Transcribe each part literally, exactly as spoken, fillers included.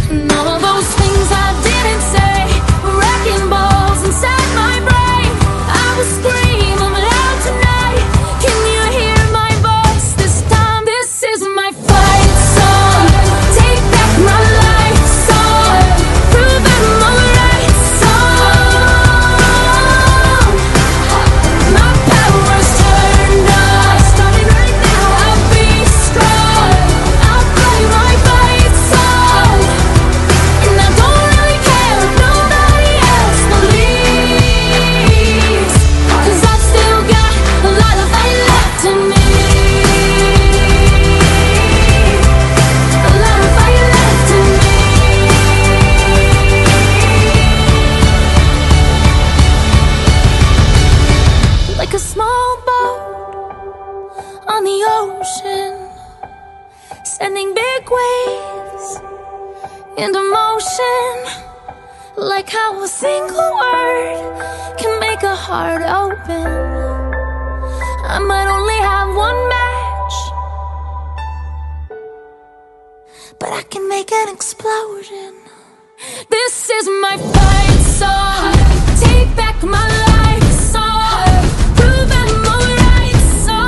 And all of those things I didn't say were wrecking balls inside my brain. I will scream them loud tonight. Can you hear my voice this time? This is my fight song. Take back my life song. Prove I'm alright song. My power's turned on. Starting right now, I'll be strong. I'll play my fight song. And I don't really care if nobody else believes, 'cause I've still got a lot of fight left in me. A lot of fight left in me. Like a small boat on the ocean, sending big waves into motion. Like how a single word can make a heart open. I might only have one match, but I can make an explosion. This is my fight song. Take back my life song. Prove I'm alright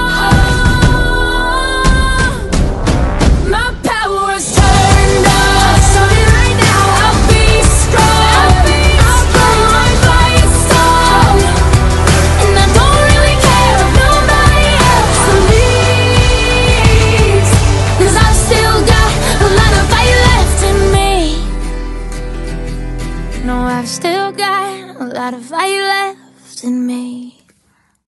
song. My power's turned on. Starting right now, I'll be strong. I'll play my fight song. And I don't really care if nobody else believes, 'cause I've still got a lot of fight left in me. No, I've still got a lot of fight